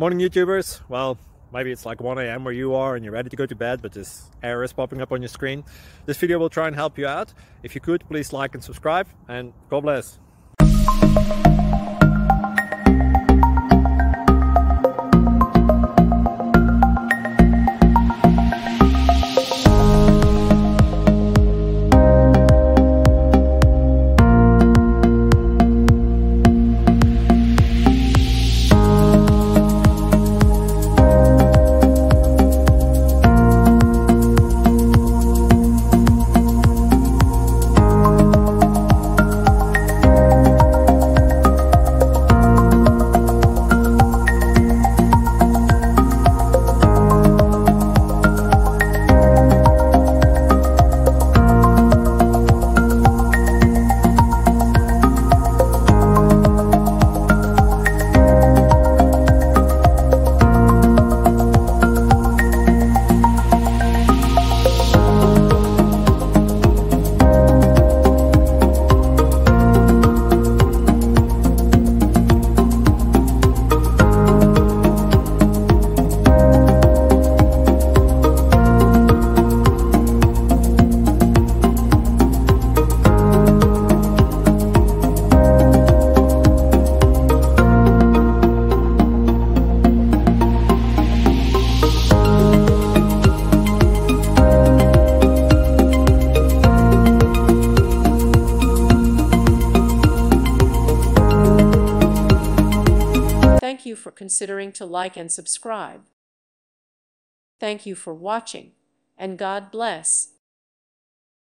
Morning YouTubers. Well, maybe it's like 1 a.m. where you are and you're ready to go to bed, but this error is popping up on your screen. This video will try and help you out. If you could, please like and subscribe, and God bless. Thank you for considering to like and subscribe. Thank you for watching, and God bless.